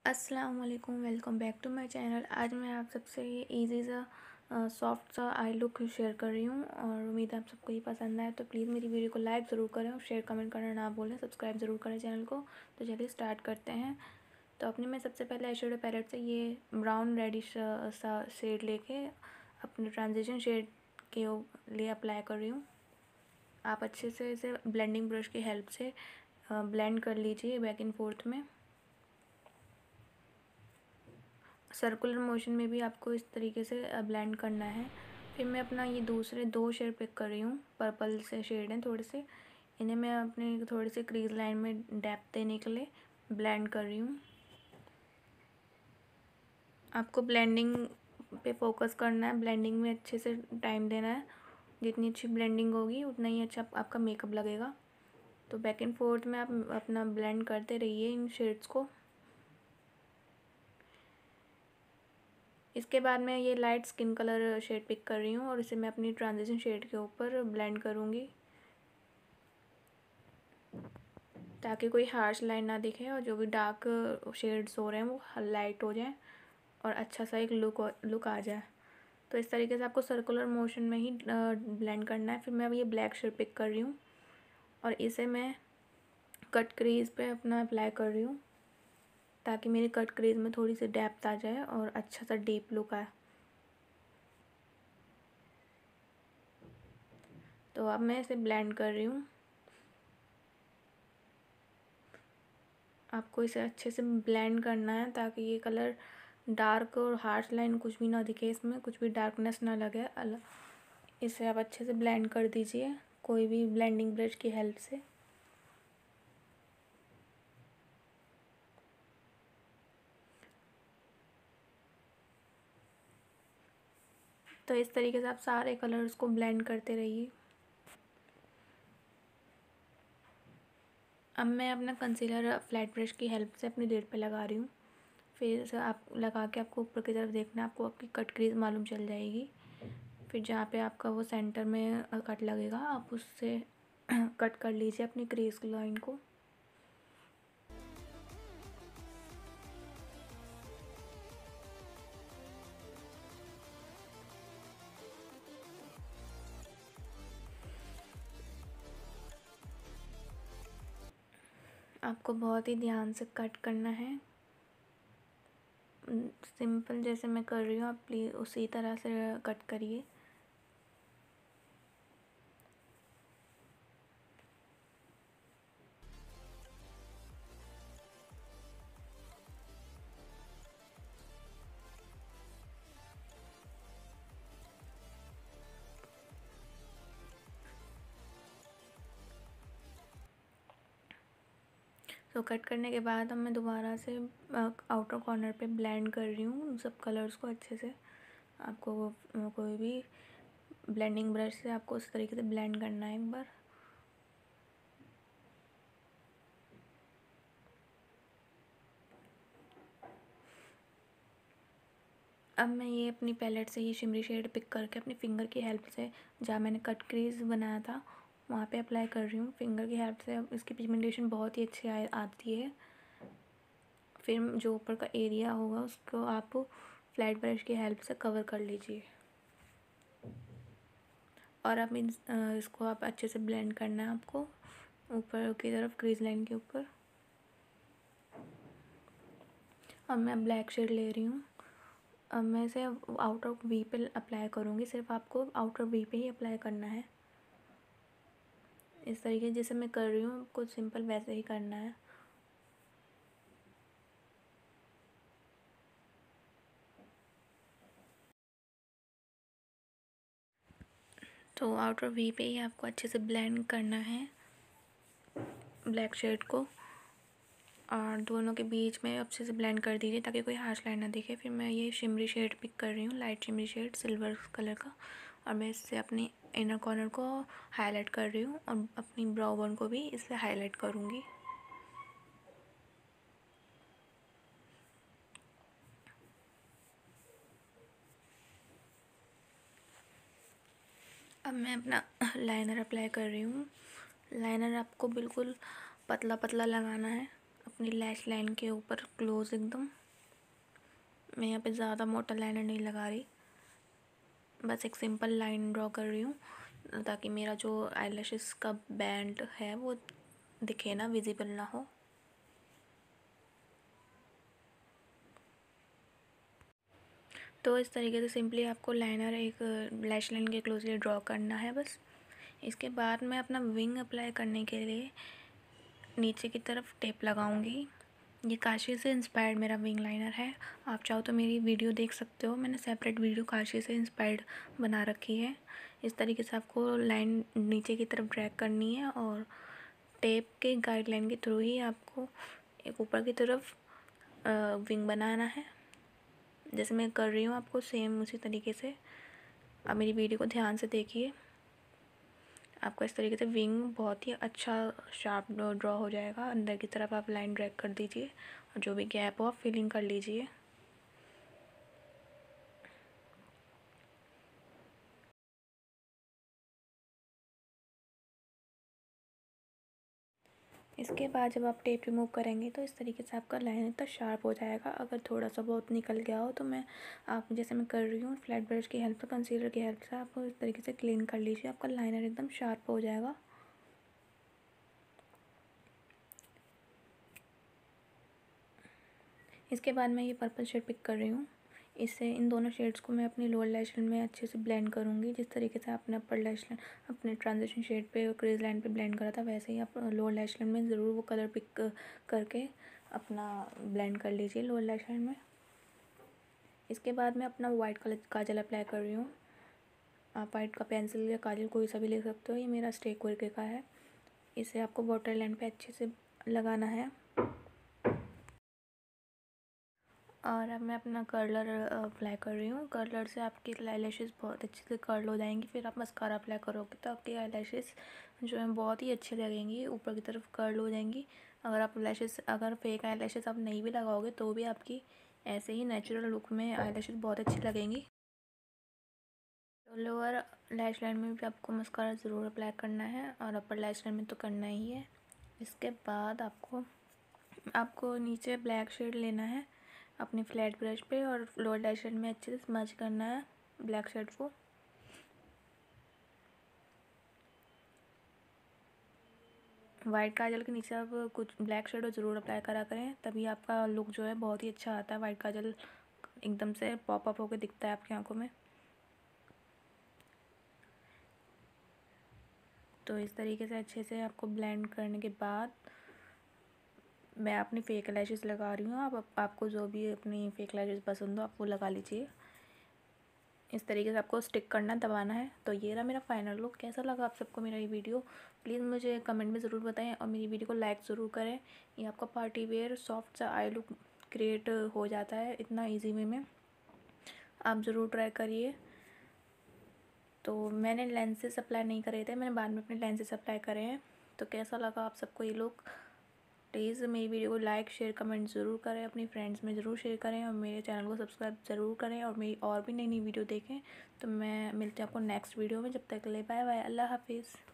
अस्सलाम वालेकुम, welcome back to my channel. आज मैं आप सबसे ये इजी सा सॉफ्ट सा आई लुक शेयर कर रही हूँ और उम्मीद है आप सबको ये पसंद आए। तो प्लीज़ मेरी वीडियो को लाइक ज़रूर करें और शेयर कमेंट करना ना भूलें, सब्सक्राइब ज़रूर करें चैनल को। तो चलिए स्टार्ट करते हैं। तो अपने मैं सबसे पहले आई शेडो पैलेट से ये ब्राउन रेडिश सा शेड लेके अपने ट्रांजिशन शेड के लिए अप्लाई कर रही हूँ। आप अच्छे से इसे ब्लेंडिंग ब्रश की हेल्प से ब्लेंड कर लीजिए बैक एंड फोर्थ में। सर्कुलर मोशन में भी आपको इस तरीके से ब्लेंड करना है। फिर मैं अपना ये दूसरे दो शेड पिक कर रही हूँ, पर्पल से शेड हैं थोड़े से, इन्हें मैं अपने थोड़े से क्रीज लाइन में डेप्थ देने के लिए ब्लेंड कर रही हूँ। आपको ब्लेंडिंग पे फोकस करना है, ब्लेंडिंग में अच्छे से टाइम देना है। जितनी अच्छी ब्लेंडिंग होगी उतना ही अच्छा आपका मेकअप लगेगा। तो बैक एंड फोर्थ में आप अपना ब्लेंड करते रहिए इन शेड्स को। इसके बाद मैं ये light skin colour shade pick कर रही हूँ और इसे मैं अपनी ट्रांजिशन शेड के ऊपर ब्लेंड करूँगी ताकि कोई हार्श लाइन ना दिखे और जो भी डार्क शेड्स हो रहे हैं वो लाइट हो जाए और अच्छा सा एक लुक आ जाए। तो इस तरीके से आपको सर्कुलर मोशन में ही ब्लेंड करना है। फिर मैं अब ये ब्लैक शेड पिक कर रही हूँ और इसे मैं कट क्रीज पे अपना अप्लाई कर रही हूँ ताकि मेरी कट क्रीज में थोड़ी सी डेप्थ आ जाए और अच्छा सा डीप लुक आए। तो अब मैं इसे ब्लेंड कर रही हूँ। आपको इसे अच्छे से ब्लेंड करना है ताकि ये कलर डार्क और हार्श लाइन कुछ भी ना दिखे, इसमें कुछ भी डार्कनेस ना लगे। इसे आप अच्छे से ब्लेंड कर दीजिए कोई भी ब्लेंडिंग ब्रश की हेल्प से। तो इस तरीके से आप सारे कलर्स को ब्लेंड करते रहिए। अब मैं अपना कंसीलर फ्लैट ब्रश की हेल्प से अपनी लिड पे लगा रही हूँ। फिर से आप लगा के आपको ऊपर की तरफ देखना है, आपको आपकी कट क्रीज मालूम चल जाएगी। फिर जहाँ पे आपका वो सेंटर में कट लगेगा आप उससे कट कर लीजिए अपनी क्रीज लाइन को। आपको बहुत ही ध्यान से कट करना है। सिंपल जैसे मैं कर रही हूँ आप प्लीज़ उसी तरह से कट करिए। तो कट करने के बाद अब मैं दोबारा से आउटर कॉर्नर पे ब्लेंड कर रही हूँ उन सब कलर्स को अच्छे से। आपको कोई भी ब्लेंडिंग ब्रश से आपको उस तरीके से ब्लेंड करना है एक बार। अब मैं ये अपनी पैलेट से ही शिमरी शेड पिक करके अपनी फिंगर की हेल्प से जहाँ मैंने कट क्रीज बनाया था वहाँ पे अप्लाई कर रही हूँ फिंगर की हेल्प से। अब इसकी पिगमेंटेशन बहुत ही अच्छी आती है। फिर जो ऊपर का एरिया होगा उसको आप फ्लैट ब्रश की हेल्प से कवर कर लीजिए और अब इसको आप अच्छे से ब्लेंड करना है आपको ऊपर की तरफ क्रीज लाइन के ऊपर। अब मैं ब्लैक शेड ले रही हूँ। अब मैं इसे आउटर वी पे अप्लाई करूँगी, सिर्फ आपको आउटर वी पे ही अप्लाई करना है। इस तरीके जैसे मैं कर रही हूँ आपको सिंपल वैसे ही करना है। तो आउटर वी पे ही आपको अच्छे से ब्लेंड करना है ब्लैक शेड को और दोनों के बीच में अच्छे से ब्लेंड कर दीजिए ताकि कोई हार्श लाइन ना दिखे। फिर मैं ये शिमरी शेड पिक कर रही हूँ, light shimmery shade silver colour का, और मैं इससे अपनी इनर कॉर्नर को हाईलाइट कर रही हूँ और अपनी ब्राउ बोन को भी इससे हाईलाइट करूँगी। अब मैं अपना लाइनर अप्लाई कर रही हूँ। लाइनर आपको बिल्कुल पतला पतला लगाना है। अपनी लैश लाइन के ऊपर क्लोज एकदम। मैं यहाँ पे ज़्यादा मोटा लाइनर नहीं लगा रही, बस एक सिंपल लाइन ड्रॉ कर रही हूँ ताकि मेरा जो आईलैशेस का बैंड है वो दिखे ना, विजिबल ना हो। तो इस तरीके से सिंपली आपको लाइनर एक लैश लाइन के क्लोजली ड्रॉ करना है बस। इसके बाद मैं अपना विंग अप्लाई करने के लिए नीचे की तरफ टेप लगाऊंगी। ये काशी से इंस्पायर्ड मेरा विंग लाइनर है। आप चाहो तो मेरी वीडियो देख सकते हो, मैंने सेपरेट वीडियो काशी से इंस्पायर्ड बना रखी है। इस तरीके से आपको लाइन नीचे की तरफ ड्रैग करनी है और टेप के गाइडलाइन के थ्रू ही आपको एक ऊपर की तरफ विंग बनाना है। जैसे मैं कर रही हूँ आपको सेम उसी तरीके से आप मेरी वीडियो को ध्यान से देखिए। आपको इस तरीके से विंग बहुत ही अच्छा शार्प ड्रॉ हो जाएगा। अंदर की तरफ आप लाइन ड्रैग कर दीजिए और जो भी गैप हो आप फिलिंग कर लीजिए। इसके बाद जब आप टेप रिमूव करेंगे तो इस तरीके से आपका लाइन इतना शार्प हो जाएगा। अगर थोड़ा सा बहुत निकल गया हो तो आप जैसे मैं कर रही हूँ फ्लैट ब्रश की हेल्प से, कंसीलर की हेल्प से आप इस तरीके से क्लीन कर लीजिए। आपका लाइनर एकदम शार्प हो जाएगा। इसके बाद मैं ये पर्पल शेड पिक कर रही हूँ। इससे इन दोनों शेड्स को मैं अपनी लोअर लैश लाइन में अच्छे से ब्लेंड करूँगी। जिस तरीके से आपने अपर लैश लाइन अपने ट्रांजिशन शेड पे और क्रीज लाइन पे ब्लेंड करा था, वैसे ही आप लोअर लैश लाइन में ज़रूर वो कलर पिक करके अपना ब्लेंड कर लीजिए लोअर लैश लाइन में। इसके बाद मैं अपना वाइट कलर काजल अप्लाई कर रही हूँ। आप वाइट का पेंसिल या काजल कोई सा भी ले सकते हो। ये मेरा स्टेक वर्क का है। इसे आपको वाटर लाइन पे अच्छे से लगाना है। और अब मैं अपना कर्लर अप्लाई कर रही हूँ। कर्लर से आपकी आईलैशेस बहुत अच्छे से कर्ल हो जाएंगी। फिर आप मस्कारा अप्लाई करोगे तो आपकी आईलैशेस जो है बहुत ही अच्छी लगेंगी, ऊपर की तरफ कर्ल हो जाएंगी। अगर फेक आईलैशेस आप नहीं भी लगाओगे तो भी आपकी ऐसे ही नेचुरल लुक में आईलैशेस बहुत अच्छी लगेंगी। तो लोअर लैश लाइन में भी आपको मस्कारा ज़रूर अप्लाई करना है और अपर लैश लाइन में तो करना ही है। इसके बाद आपको नीचे ब्लैक शेड लेना है अपनी फ्लैट ब्रश पे और लोअर लैश लाइन में अच्छे से स्मज करना है ब्लैक शेड को। वाइट काजल के नीचे आप कुछ ब्लैक शेडो ज़रूर अप्लाई करा करें, तभी आपका लुक जो है बहुत ही अच्छा आता है। वाइट काजल एकदम से पॉप अप होकर दिखता है आपकी आंखों में। तो इस तरीके से अच्छे से आपको ब्लेंड करने के बाद मैं अपनी फेक लैशेस लगा रही हूँ। आपको जो भी अपनी फेक लैशेस पसंद हो आप वो लगा लीजिए। इस तरीके से आपको स्टिक करना, दबाना है। तो ये रहा मेरा फाइनल लुक। कैसा लगा आप सबको मेरा ये वीडियो, प्लीज़ मुझे कमेंट में ज़रूर बताएं और मेरी वीडियो को लाइक ज़रूर करें। ये आपका पार्टी वेयर सॉफ्ट सा आई लुक क्रिएट हो जाता है इतना ईजी वे में। आप ज़रूर ट्राई करिए। तो मैंने लेंसेज अप्लाई नहीं करे थे, मैंने बाद में अपने लेंसेज अप्लाई करे हैं। तो कैसा लगा आप सबको ये लुक, प्लीज़ मेरी वीडियो को लाइक शेयर कमेंट ज़रूर करें, अपनी फ्रेंड्स में ज़रूर शेयर करें और मेरे चैनल को सब्सक्राइब ज़रूर करें और मेरी और भी नई नई वीडियो देखें। तो मैं मिलती हूँ आपको नेक्स्ट वीडियो में। जब तक के लिए बाय बाय, अल्लाह हाफिज़।